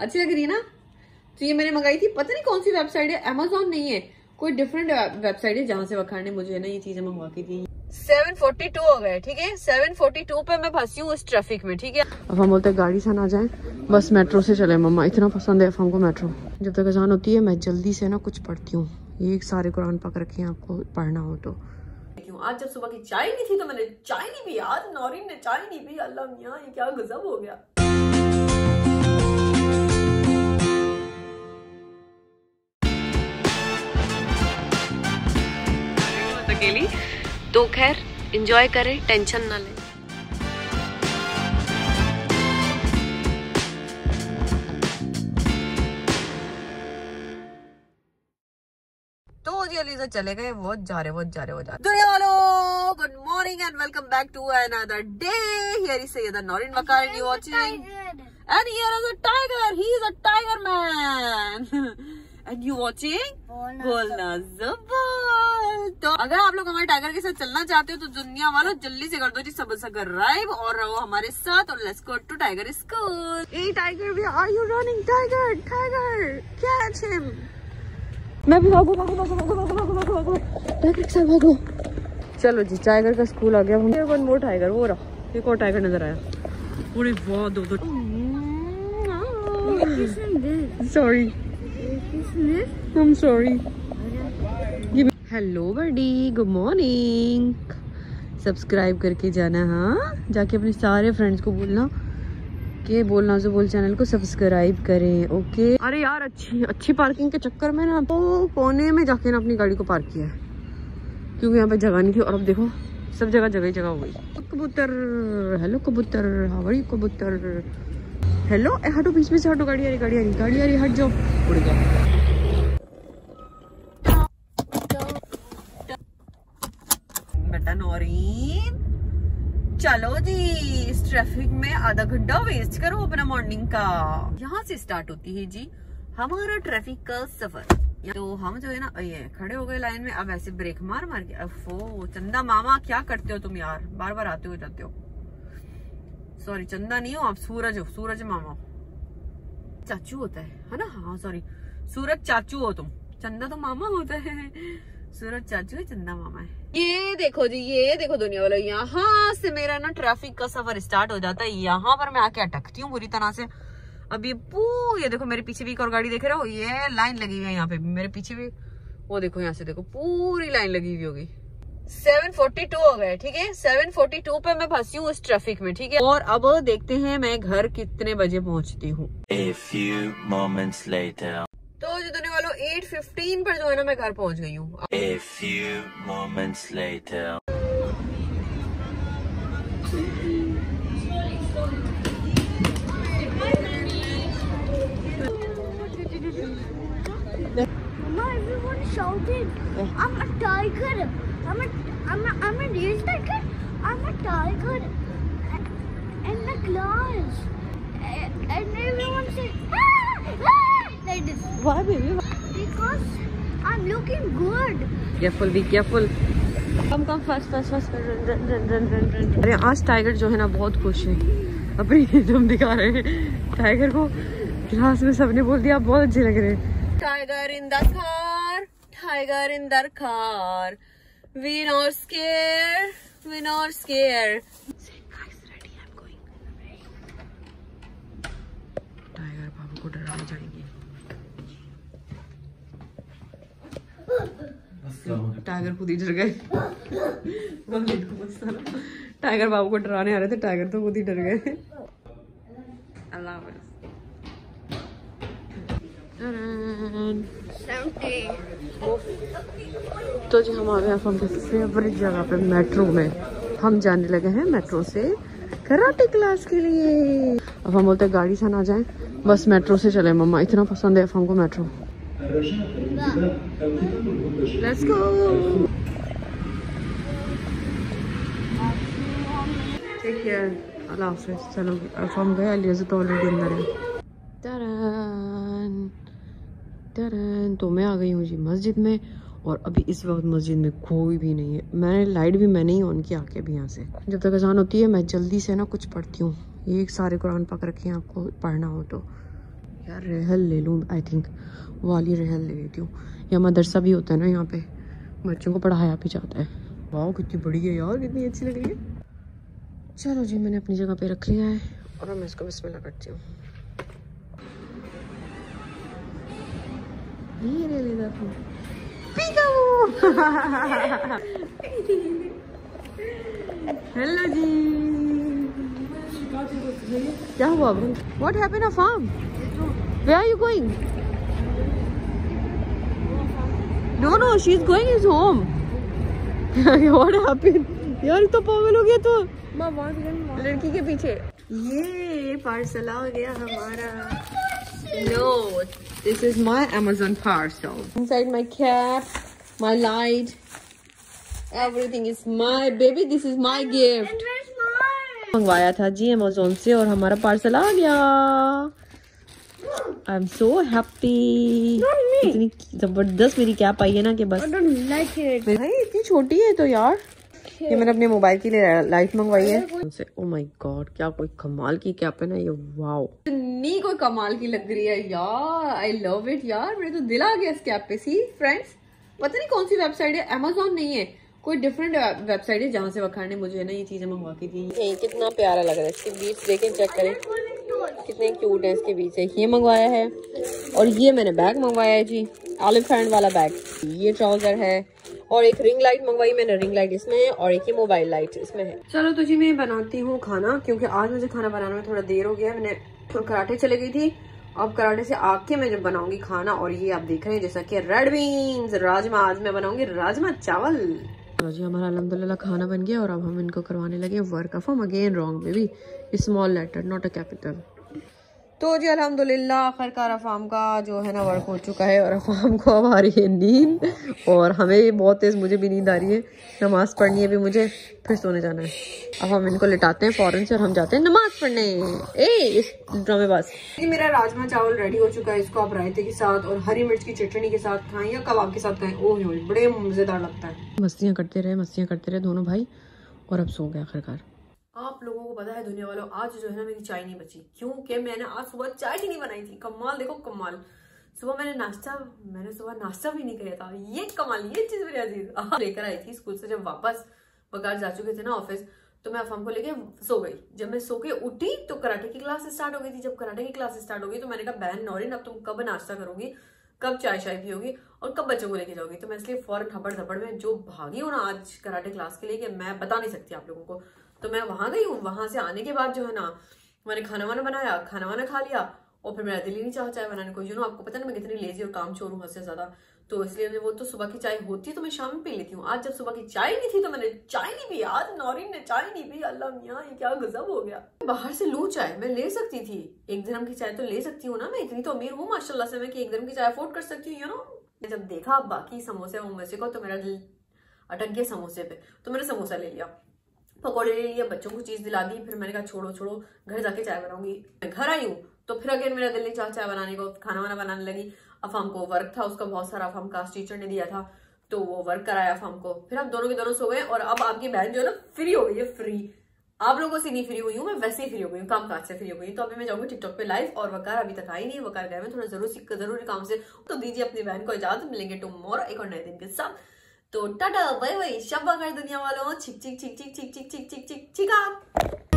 अच्छी लग रही है ना? तो ये मैंने मंगाई थी, पता नहीं कौन सी वेबसाइट है, अमेजोन नहीं है, कोई डिफरेंट वेबसाइट है जहाँ से वखार ने मुझे ना ये चीजें मंगवा के दी। 7:42 हो गए, ठीक है। 7:42 पे मैं फंसी हूँ इस ट्रैफिक में, ठीक है। अब हम बोलते हैं गाड़ी से ना जाए, बस मेट्रो से चले। मम्मा इतना पसंद है हमको मेट्रो। जब तक अजान होती है मैं जल्दी से ना कुछ पढ़ती हूँ। ये सारे कुरान पक रखे हैं, आपको पढ़ना हो तो। आज जब सुबह की चाय नहीं थी तो मैंने चाय नहीं पी। आज नौरीन ने चाय नहीं पी। अल्लाह मियां, ये क्या गजब हो गया। अकेली तो खैर एंजॉय करें, टेंशन ना लें। तो जी अली से चले गए, वो जा रहे दुनिया वालों, good morning and welcome back to another day. Here is Syeda Naureen Waqar and you watching, and here is a tiger, he is a tiger man and you watching बोलना ज़ुबान। तो अगर आप लोग हमारे टाइगर के साथ चलना चाहते हो तो दुनिया वालों जल्दी से कर दो जी सब्सक्राइब और रहो हमारे साथ, और let's go to tiger school. ए tiger, we are you running? Tiger tiger catch him. मैं भी भागो टाइगर के साथ भागो। चलो जी, टाइगर का स्कूल आ गया। वन मोर टाइगर, वो रहा एक और टाइगर नजर आया। पूरे वाह दो sorry, I am sorry. Hello buddy, good morning. Subscribe करके जाना, हाँ जाके अपने सारे फ्रेंड्स को बोलना कि बोलना जो बोल चैनल को सब्सक्राइब करें, ओके। अरे यार अच्छी पार्किंग के चक्कर में ना तो कोने में जाके ना अपनी गाड़ी को पार्क किया है, क्योंकि यहाँ पे जगह नहीं थी। और अब देखो सब जगह ही जगह हो गई। कबूतर, हेलो कबूतर, हाउ आर यू कबूतर, हेलो। हटो, बीच में से हटो, गाड़ी आ रही, हट जाओ, उड़ गया। बेटा नौरीन, चलो जी, इस ट्रैफिक में आधा घंटा वेस्ट करो अपना मॉर्निंग का। यहाँ से स्टार्ट होती है जी हमारा ट्रैफिक का सफर। तो हम जो है ना ये खड़े हो गए लाइन में। अब ऐसे ब्रेक मार के, अफो चंदा मामा क्या करते हो तुम यार, बार बार आते हो जाते हो। सॉरी चंदा नहीं हो आप, सूरज हो, सूरज मामा चाचू होता है ना। हाँ सॉरी, सूरज चाचू हो तुम, चंदा तो मामा होता है। सूरज चाचू है, चंदा मामा है। ये देखो जी, ये देखो दुनिया वालों, यहाँ से मेरा ना ट्रैफिक का सफर स्टार्ट हो जाता है। यहाँ पर मैं आके अटकती हूँ बुरी तरह से। अब ये देखो मेरे पीछे भी एक और गाड़ी देख रहे हो, ये लाइन लगी हुई है यहाँ पे भी, मेरे पीछे भी वो देखो, यहाँ से देखो पूरी लाइन लगी हुई होगी। 7:42 हो गए, ठीक है। 7:42 पे मैं फंसी हूँ इस ट्रैफिक में, ठीक है। और अब देखते हैं मैं घर कितने बजे पहुंचती हूँ। तो जो दुनिया वालों 8:15 पर जो है ना मैं घर पहुंच गई हूँ। Mama, everyone shouted, I'm a tiger. I'm a real tiger. I'm a tiger. In the class. And everyone said, like this. Why baby? Because I'm looking good. Careful, be careful. Come fast. Run. अरे आज tiger जो है ना बहुत खुश है। अपनी तुम दिखा रहे हैं टाइगर को, क्लास में सबने बोल दिया बहुत अच्छे लग रहे हैं। Tiger in the car, tiger in the car. We not scared. Say guys, ready, I'm going. Tiger बाबू को डराने जाएंगे। टाइगर खुद ही डर गए। टाइगर बाबू को डराने आ रहे थे, टाइगर तो खुद ही डर गए। अल्लाह हाफ़िज़। तो जी हम आ गए अपनी फेवरेट जगह पे, मेट्रो में। हम जाने लगे हैं मेट्रो से कराटे क्लास के लिए। अब हम बोलते हैं गाड़ी से ना जाए, बस मेट्रो से चले। मम्मा इतना पसंद है हमको metro. Let's go. Take care, अल्लाह हाफ़िज़। चलो अब हम गए, अलिया तो ऑलरेडी अंदर है। तो मैं आ गई हूँ जी मस्जिद में, और अभी इस वक्त मस्जिद में कोई भी नहीं है। मैंने लाइट भी मैंने ही ऑन किया आके अभी यहाँ से। जब तक अजान होती है मैं जल्दी से ना कुछ पढ़ती हूँ। ये सारे कुरान पक रखे हैं, आपको पढ़ना हो तो। यार रहल ले लूँ, आई थिंक वाली रहल ले लेती हूँ। या मदरसा भी होता है ना यहाँ पे, बच्चों को पढ़ाया भी जाता है। वाह कितनी बड़ी है यार, कितनी अच्छी लग रही है। चलो जी मैंने अपनी जगह पे रख लिया है और अब मैं इसको बिस्मिल्लाह करती हूँ। धीरे ले जाती हूँ। हेलो जी, क्या हुआ? What happened at farm? Where are you going? No, she's going his home. What happened? यार तो पागल हो गया तो लड़की के पीछे। ये पार्सल आ गया हमारा। No, this is my Amazon parcel. Inside my cap, my light, everything is my baby. This is my gift. मंगवाया था जी अमेज़न से और हमारा पार्सल आ गया। I am so happy. इतनी जबरदस्त मेरी कैप आई है ना कि बस भाई इतनी छोटी है तो यार। ये मैंने अपने मोबाइल के लिए लाइट मंगवाई है। ओ माय गॉड, क्या कोई कमाल की कैप है ना ये। वाओ इतनी कोई कमाल की लग रही है यार। आई लव इट यार, मेरे तो दिल आ गया इस कैप पे। सी फ्रेंड्स, पता नहीं कौन सी वेबसाइट है, अमेज़न नहीं है, कोई डिफरेंट वेबसाइट है जहाँ से वखार ने मुझे ना ये चीजें मंगवा के दी। कितना प्यारा लग रहा है। इसके बीच देखें, चेक करें कितने क्यूट है इसके बीच से। ये मंगवाया है और ये मैंने बैग मंगवाया है जी, एलिफेंट वाला बैग। ये ट्राउजर है और एक रिंग लाइट मंगवाई मैंने, रिंग लाइट इसमें है और एक ये मोबाइल लाइट इसमें है। चलो तो जी मैं बनाती हूँ खाना, क्योंकि आज मुझे खाना बनाने में थोड़ा देर हो गया। मैंने कराटे चले गई थी, अब कराटे से आके मैं जब बनाऊंगी खाना। और ये आप देख रहे हैं जैसा कि रेड बीन्स राजमा, आज मैं बनाऊंगी राजमा चावल। जी हमारा अल्हम्दुलिल्लाह खाना बन गया और अब हम इनको करवाने लगे work of home. Again wrong baby, small letter not a capital. तो जी अल्हम्दुलिल्लाह आखिरकार अफाम का जो है ना वर्क हो चुका है और अफाम को अब आ रही है नींद और हमें भी बहुत तेज, मुझे भी नींद आ रही है। नमाज पढ़नी है भी मुझे, फिर सोने जाना है। अब हम इनको लिटाते हैं फौरन से और हम जाते हैं नमाज पढ़ने। इस ड्रामेबाज। मेरा राजमा चावल रेडी हो चुका है। इसको आप रायते के साथ और हरी मिर्च की चटनी के साथ खाएं या कबाब के साथ खाएं, ओह बड़े मजेदार लगता है। मस्तियाँ करते रहे दोनों भाई और अब सो गए आखिरकार। आप लोगों को पता है दुनिया वालों, आज जो है ना मेरी चाय नहीं बची, क्योंकि मैंने आज सुबह चाय ही नहीं बनाई थी। कमाल देखो कमाल, मैंने सुबह नाश्ता भी नहीं किया था। ये कमाल, ये चीज मेरी अजीज लेकर आई थी स्कूल से। जब वापस बकार जा चुके थे ना ऑफिस, तो मैं अफाम को लेके सो गई। जब मैं सो के उठी तो कराटे की क्लास स्टार्ट हो गई थी। जब कराटे की क्लास स्टार्ट हो गई तो मैंने कहा बहन नौरीन, अब तुम कब नाश्ता करोगी, कब चाय पियोगी और कब बच्चों को लेके जाओगी। तो मैं इसलिए फौरन हबड़ धबड़ में जो भागी हूँ ना आज कराटे क्लास के लिए कि मैं बता नहीं सकती आप लोगों को। तो मैं वहां गई हूँ, वहां से आने के बाद जो है ना मैंने खाना वाना बनाया, खाना वाना खा लिया और फिर मेरा दिल ही नहीं चाहा चाय बनाने को। आपको पता ना मैं कितनी लेजी और काम चोर हूँ हद से ज्यादा, तो इसलिए वो तो सुबह की चाय होती है तो मैं शाम में पी लेती हूँ। आज जब सुबह की चाय नहीं थी तो मैंने चाय नहीं पी। आज नौरीन ने चाय नहीं पी। अल्लाह मियाँ ये क्या गजब हो गया। बाहर से लूँ चाय मैं ले सकती थी, 1 दिरहम की चाय तो ले सकती हूँ ना, मैं इतनी तो अमीर हूँ माशाल्लाह से मैं कि 1 दिरहम की चाय अफोर्ड कर सकती हूँ। जब देखा बाकी समोसे वमोसे को तो मेरा दिल अटक गया समोसे पे, तो मैंने समोसा ले लिया, पकौड़े ले लिया, बच्चों को चीज दिला दी। फिर मैंने कहा छोड़ो घर जाके चाय बनाऊंगी। घर आई हूँ तो फिर अगेन मेरा दिल नहीं चाह चाय बनाने को, खाना वाना बनाने लगी। अफाम को वर्क था उसका बहुत सारा, अफाम क्लास टीचर ने दिया था तो वो वर्क कराया अफाम को। फिर हम दोनों के दोनों सो गए और अब आपकी बहन जो है ना फ्री हो गई है। फ्री आप लोगों से नहीं फ्री हुई हूँ मैं, वैसे ही फ्री हो गई हूँ, काम काज से फ्री हो गई। तो अभी मैं जाऊंगी टिकटॉक पे लाइव और वकार अभी तक आई नहीं, वकार गए मैं थोड़ा जरूरी काम से। तो दीजिए अपनी बहन को इजाजत, मिलेंगे टुमारो एक और नए दिन के साथ। तो टाटा बाय बाय, शब बखैर दुनिया वालों। छिक छिक छिक छिक छिक छिक छिक छिक छिक छिक।